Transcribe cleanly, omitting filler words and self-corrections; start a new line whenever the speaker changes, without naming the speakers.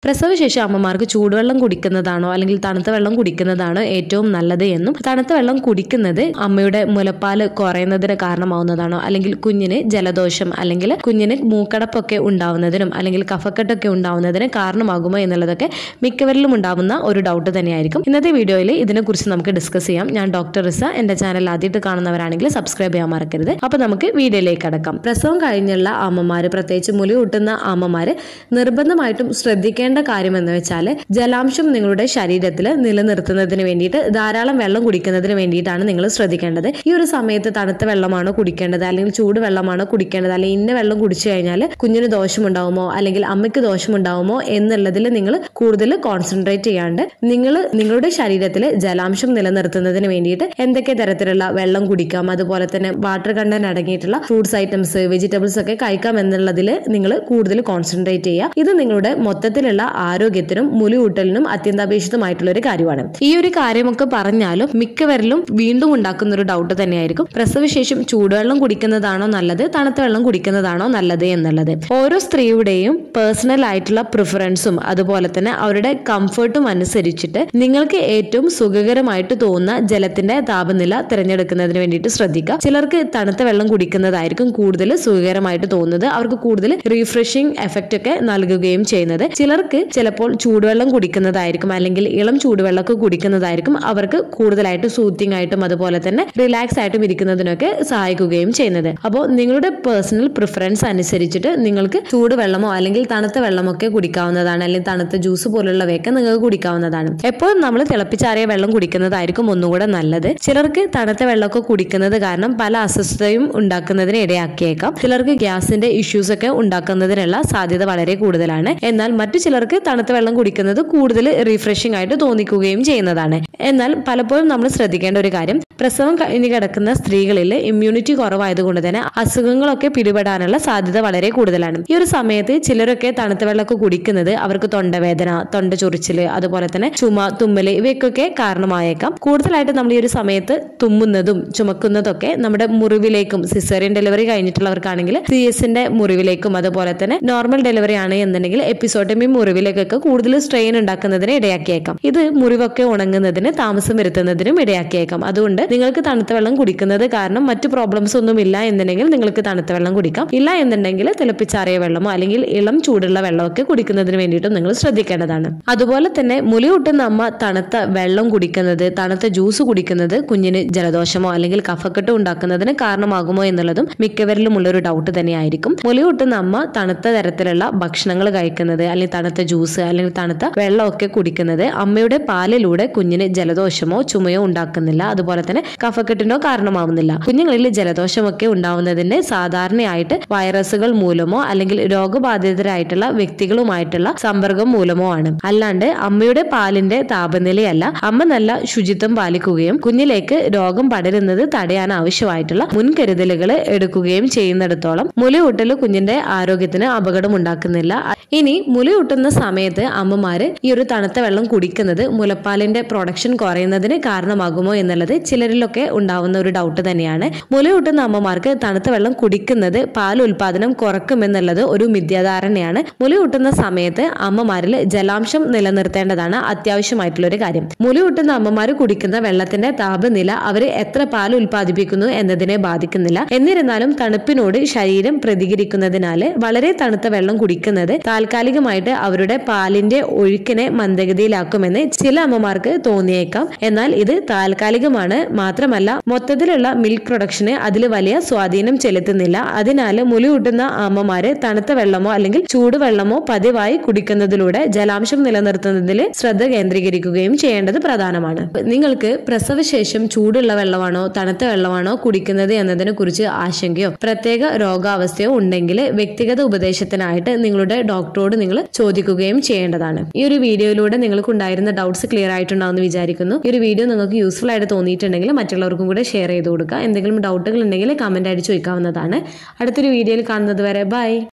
പ്രസവശേഷം അമ്മമാർക്ക് ചൂടുവെള്ളം കുടിക്കുന്നതാണോ അല്ലെങ്കിൽ തണുത്ത വെള്ളം കുടിക്കുന്നതാണോ ഏറ്റവും നല്ലത് എന്നും തണുത്ത വെള്ളം കുടിക്കുന്നത് അമ്മയുടെ മുലപ്പാല് കുറയുന്നതിന് കാരണമാവുന്നതാണോ അല്ലെങ്കിൽ കുഞ്ഞിന് ജലദോഷം അല്ലെങ്കിൽ കുഞ്ഞിന് മൂക്കടപ്പൊക്കെ ഉണ്ടാവുന്നതിനും അല്ലെങ്കിൽ കഫക്കെട്ടൊക്കെ ഉണ്ടാവുന്നതിന് കാരണമാകുമോ എന്നുള്ളതൊക്കെ മിക്കവരിലും ഉണ്ടാവുന്ന ഒരു ഡൗട്ട് തന്നെയായിരിക്കും. ഇന്നത്തെ വീഡിയോയിൽ ഇതിനെക്കുറിച്ച് നമുക്ക് ഡിസ്കസ് ചെയ്യാം. ഞാൻ ഡോക്ടർ റിസ. എന്റെ ചാനൽ ആദ്യമായിട്ട് കാണുന്നവരാണെങ്കിൽ സബ്സ്ക്രൈബ് ചെയ്യാൻ മറക്കരുത്. അപ്പൊ നമുക്ക് വീഡിയോയിലേക്ക് കടക്കാം. പ്രസവം കഴിഞ്ഞുള്ള അമ്മമാര്, പ്രത്യേകിച്ച് മുല കൂട്ടുന്ന അമ്മമാര് നിർബന്ധമായിട്ടും ശ്രദ്ധിക്കേണ്ട കാര്യം എന്ന് വെച്ചാൽ ജലാംശം നിങ്ങളുടെ ശരീരത്തിൽ നിലനിർത്തുന്നതിന് വേണ്ടിയിട്ട് ധാരാളം വെള്ളം കുടിക്കുന്നതിന് വേണ്ടിയിട്ടാണ് നിങ്ങൾ ശ്രദ്ധിക്കേണ്ടത്. ഈ ഒരു സമയത്ത് തണുത്ത വെള്ളമാണോ കുടിക്കേണ്ടത് അല്ലെങ്കിൽ ചൂട് വെള്ളമാണോ കുടിക്കേണ്ടത്, അല്ലെങ്കിൽ ഇന്ന വെള്ളം കുടിച്ചു കഴിഞ്ഞാൽ കുഞ്ഞിന് ദോഷമുണ്ടാവുമോ അല്ലെങ്കിൽ അമ്മയ്ക്ക് ദോഷമുണ്ടാവുമോ എന്നുള്ളതിൽ നിങ്ങൾ കൂടുതൽ കോൺസെൻട്രേറ്റ് ചെയ്യാണ്ട് നിങ്ങളുടെ ശരീരത്തിൽ ജലാംശം നിലനിർത്തുന്നതിന് വേണ്ടിയിട്ട് എന്തൊക്കെ തരത്തിലുള്ള വെള്ളം കുടിക്കാം, അതുപോലെ തന്നെ വാട്ടർ കണ്ടന്റ് അടങ്ങിയിട്ടുള്ള ഫ്രൂട്ട്സ് ഐറ്റംസ്, വെജിറ്റബിൾസ് ഒക്കെ കഴിക്കാം എന്നുള്ളതിൽ നിങ്ങൾ കൂടുതൽ കോൺസെൻട്രേറ്റ് ചെയ്യുക. ഇത് നിങ്ങളുടെ മൊത്തത്തിലുള്ള ആരോഗ്യത്തിനും മുലയൂട്ടലിനും അത്യന്താപേക്ഷിതമായിട്ടുള്ള ഒരു കാര്യമാണ്. ഈ ഒരു കാര്യമൊക്കെ പറഞ്ഞാലും മിക്കവരിലും വീണ്ടും ഉണ്ടാക്കുന്ന ഒരു ഡൗട്ട് തന്നെയായിരിക്കും, പ്രസവശേഷം ചൂടുവെള്ളം കുടിക്കുന്നതാണോ നല്ലത്, തണുത്ത വെള്ളം കുടിക്കുന്നതാണോ നല്ലത് എന്നുള്ളത്. ഓരോ സ്ത്രീയുടെയും പേഴ്സണൽ ആയിട്ടുള്ള പ്രിഫറൻസും അതുപോലെ തന്നെ അവരുടെ കംഫർട്ടും അനുസരിച്ചിട്ട് നിങ്ങൾക്ക് ഏറ്റവും സുഖകരമായിട്ട് തോന്നുന്ന ജലത്തിന്റെ താപനില തിരഞ്ഞെടുക്കുന്നതിന് വേണ്ടിയിട്ട് ശ്രദ്ധിക്കുക. ചിലർക്ക് തണുത്ത വെള്ളം കുടിക്കുന്നതായിരിക്കും കൂടുതൽ സുഖകരമായിട്ട് തോന്നുന്നത്, അവർക്ക് കൂടുതൽ റീഫ്രഷിംഗ് എഫക്റ്റ് ഒക്കെ നൽകുകയും ചെയ്യുന്നത്. ചിലർക്ക് ചിലപ്പോൾ ചൂടുവെള്ളം കുടിക്കുന്നതായിരിക്കും അല്ലെങ്കിൽ ഇളം ചൂടുവെള്ളമൊക്കെ കുടിക്കുന്നതായിരിക്കും അവർക്ക് കൂടുതലായിട്ട് സൂത്തിങ് ആയിട്ടും അതുപോലെ തന്നെ റിലാക്സ് ആയിട്ടും ഇരിക്കുന്നതിനൊക്കെ സഹായിക്കുകയും ചെയ്യുന്നത്. അപ്പോൾ നിങ്ങളുടെ പേഴ്സണൽ പ്രിഫറൻസ് അനുസരിച്ചിട്ട് നിങ്ങൾക്ക് ചൂടുവെള്ളമോ അല്ലെങ്കിൽ തണുത്ത വെള്ളമൊക്കെ കുടിക്കാവുന്നതാണ്, അല്ലെങ്കിൽ തണുത്ത ജ്യൂസ് പോലുള്ളവയൊക്കെ നിങ്ങൾക്ക് കുടിക്കാവുന്നതാണ്. എപ്പോഴും നമ്മൾ തിളപ്പിച്ചാറിയ വെള്ളം കുടിക്കുന്നതായിരിക്കും ഒന്നുകൂടെ നല്ലത്. ചിലർക്ക് തണുത്ത വെള്ളമൊക്കെ കുടിക്കുന്നത് കാരണം പല അസ്വസ്ഥതയും ഉണ്ടാക്കുന്നതിന് ഇടയാക്കിയേക്കാം. ചിലർക്ക് ഗ്യാസിന്റെ ഇഷ്യൂസ് ഒക്കെ ഉണ്ടാക്കുന്നതിനുള്ള സാധ്യത വളരെ കൂടുതലാണ്. എന്നാൽ മറ്റു ചിലർക്ക് തണുത്ത വെള്ളം കുടിക്കുന്നത് കൂടുതൽ റീഫ്രഷിംഗ് ആയിട്ട് തോന്നിക്കുകയും ചെയ്യുന്നതാണ്. എന്നാൽ പലപ്പോഴും നമ്മൾ ശ്രദ്ധിക്കേണ്ട ഒരു കാര്യം, പ്രസവം കഴിഞ്ഞ് കിടക്കുന്ന സ്ത്രീകളിൽ ഇമ്മ്യൂണിറ്റി കുറവായതുകൊണ്ട് തന്നെ അസുഖങ്ങളൊക്കെ പിടിപെടാനുള്ള സാധ്യത വളരെ കൂടുതലാണ്. ഈ ഒരു സമയത്ത് ചിലരൊക്കെ തണുത്ത വെള്ളമൊക്കെ കുടിക്കുന്നത് അവർക്ക് തൊണ്ടവേദന, തൊണ്ട ചൊറിച്ചില്, അതുപോലെ തന്നെ ചുമ, തുമ്മല് ഇവയ്ക്കൊക്കെ കാരണമായേക്കാം. കൂടുതലായിട്ട് നമ്മൾ ഈ ഒരു സമയത്ത് തുമ്മുന്നതും ചുമക്കുന്നതൊക്കെ നമ്മുടെ മുറിവിലേക്കും, സിസേറിയൻ ഡെലിവറി കഴിഞ്ഞിട്ടുള്ളവർക്കാണെങ്കിൽ CS-ന്റെ മുറിവിലേക്കും, അതുപോലെ തന്നെ നോർമൽ ഡെലിവറി ആണ് എന്നുണ്ടെങ്കിൽ എപ്പിസോഡമി മുറിവിലേക്കൊക്കെ കൂടുതൽ സ്ട്രെയിൻ ഉണ്ടാക്കുന്നതിന് ഇടയാക്കിയേക്കാം. ഇത് മുറിവൊക്കെ ഉണങ്ങുന്നതിന് താമസം വരുത്തുന്നതിനും ഇടയാക്കിയേക്കാം. അതുകൊണ്ട് നിങ്ങൾക്ക് തണുത്ത വെള്ളം കുടിക്കുന്നത് കാരണം മറ്റു പ്രോബ്ലംസ് ഒന്നും ഇല്ല എന്നുണ്ടെങ്കിൽ നിങ്ങൾക്ക് തണുത്ത വെള്ളം കുടിക്കാം. ഇല്ല എന്നുണ്ടെങ്കിൽ തിളപ്പിച്ചാറിയ വെള്ളമോ അല്ലെങ്കിൽ ഇളം ചൂടുള്ള വെള്ളമൊക്കെ കുടിക്കുന്നതിന് വേണ്ടിയിട്ടും നിങ്ങൾ ശ്രദ്ധിക്കേണ്ടതാണ്. അതുപോലെ തന്നെ മുലയൂട്ടുന്ന അമ്മ തണുത്ത വെള്ളം കുടിക്കുന്നത്, തണുത്ത ജ്യൂസ് കുടിക്കുന്നത് കുഞ്ഞിന് ജലദോഷമോ അല്ലെങ്കിൽ കഫക്കെട്ടോ ഉണ്ടാക്കുന്നതിന് കാരണമാകുമോ എന്നുള്ളതും മിക്കവരിലും ഉള്ളൊരു ഡൗട്ട് തന്നെയായിരിക്കും. മുലയൂട്ടുന്ന അമ്മ തണുത്ത തരത്തിലുള്ള ഭക്ഷണങ്ങൾ കഴിക്കുന്നത് അല്ലെങ്കിൽ തണുത്ത ജ്യൂസ് അല്ലെങ്കിൽ തണുത്ത വെള്ളമൊക്കെ കുടിക്കുന്നത് അമ്മയുടെ പാലിലൂടെ കുഞ്ഞിന് ജലദോഷമോ ചുമയോ ഉണ്ടാക്കുന്നില്ല, അതുപോലെ തന്നെ കഫക്കെട്ടിനോ കാരണമാവുന്നില്ല. കുഞ്ഞുങ്ങളിൽ ജലദോഷമൊക്കെ ഉണ്ടാവുന്നതിന് സാധാരണയായിട്ട് വൈറസുകൾ മൂലമോ അല്ലെങ്കിൽ രോഗബാധിതരായിട്ടുള്ള വ്യക്തികളുമായിട്ടുള്ള സമ്പർക്കം മൂലമോ ആണ്. അല്ലാണ്ട് അമ്മയുടെ പാലിന്റെ താപനിലയല്ല. അമ്മ നല്ല ശുചിത്വം പാലിക്കുകയും കുഞ്ഞിലേക്ക് രോഗം പടരുന്നത് തടയാൻ ആവശ്യമായിട്ടുള്ള മുൻകരുതലുകൾ എടുക്കുകയും ചെയ്യുന്നിടത്തോളം മുലയൂട്ടൽ കുഞ്ഞിന്റെ ആരോഗ്യത്തിന് അപകടം ഉണ്ടാക്കുന്നില്ല. ഇനി മുലയൂട്ടുന്ന സമയത്ത് അമ്മമാര് ഈ ഒരു തണുത്ത വെള്ളം കുടിക്കുന്നത് മുലപ്പാലിന്റെ പ്രൊഡക്ഷൻ കുറയുന്നതിന് കാരണമാകുമോ എന്നുള്ളത് ചിലരിലൊക്കെ ഉണ്ടാവുന്ന ഒരു ഡൗട്ട് തന്നെയാണ്. മുലയൂട്ടുന്ന അമ്മമാർക്ക് തണുത്ത വെള്ളം കുടിക്കുന്നത് പാൽ ഉൽപാദനം കുറക്കുമെന്നുള്ളത് ഒരു മിഥ്യാധാരണയാണ്. മുലയൂട്ടുന്ന സമയത്ത് അമ്മമാരിൽ ജലാംശം നിലനിർത്തേണ്ടതാണ് അത്യാവശ്യമായിട്ടുള്ള ഒരു കാര്യം. മുലയൂട്ടുന്ന അമ്മമാർ കുടിക്കുന്ന വെള്ളത്തിന്റെ താപനില അവർ എത്ര പാൽ ഉൽപ്പാദിപ്പിക്കുന്നു എന്നതിനെ ബാധിക്കുന്നില്ല. എന്നിരുന്നാലും തണുപ്പിനോട് ശരീരം പ്രതികരിക്കുന്നതിനാൽ വളരെ തണുത്ത വെള്ളം കുടിക്കുന്നത് താൽക്കാലികമായിട്ട് അവരുടെ പാലിന്റെ ഒഴുക്കിനെ മന്ദഗതിയിലാക്കുമെന്ന് ചില അമ്മമാർക്ക് തോന്നിയേക്കാം. എന്നാൽ ഇത് താൽക്കാലികമാണ്. മാത്രമല്ല മൊത്തത്തിലുള്ള മിൽക്ക് പ്രൊഡക്ഷന് അതിൽ വലിയ സ്വാധീനം ചെലുത്തുന്നില്ല. അതിനാൽ മുലയൂട്ടുന്ന അമ്മമാര് തണുത്ത വെള്ളമോ അല്ലെങ്കിൽ ചൂടുവെള്ളമോ പതിവായി കുടിക്കുന്നതിലൂടെ ജലാംശം നിലനിർത്തുന്നതിൽ ശ്രദ്ധ കേന്ദ്രീകരിക്കുകയും ചെയ്യേണ്ടത് പ്രധാനമാണ്. നിങ്ങൾക്ക് പ്രസവശേഷം ചൂടുള്ള വെള്ളമാണോ തണുത്ത വെള്ളമാണോ കുടിക്കുന്നത് എന്നതിനെ കുറിച്ച് ആശങ്കയോ പ്രത്യേക രോഗാവസ്ഥയോ ഉണ്ടെങ്കിൽ വ്യക്തിഗത ഉപദേശത്തിനായിട്ട് നിങ്ങളുടെ ഡോക്ടറോട് നിങ്ങൾ ചോദിക്കുകയും ചെയ്യേണ്ടതാണ്. ഈ ഒരു വീഡിയോയിലൂടെ നിങ്ങൾക്ക് ഉണ്ടായിരുന്ന ഡൗട്ട്സ് ക്ലിയർ ആയിട്ടുണ്ടാവുമെന്ന് വിചാരിക്കുന്നു. ഈ ഒരു വീഡിയോ നിങ്ങൾക്ക് യൂസ്ഫുൾ ആയിട്ട് തോന്നിയിട്ടുണ്ടെങ്കിൽ മറ്റുള്ളവർക്കും കൂടെ ഷെയർ ചെയ്ത് കൊടുക്കുക. എന്തെങ്കിലും ഡൗട്ടുകൾ ഉണ്ടെങ്കിൽ കമന്റ് ആയിട്ട് ചോദിക്കാവുന്നതാണ്. അടുത്തൊരു വീഡിയോയിൽ കാണുന്നത് വരെ ബൈ.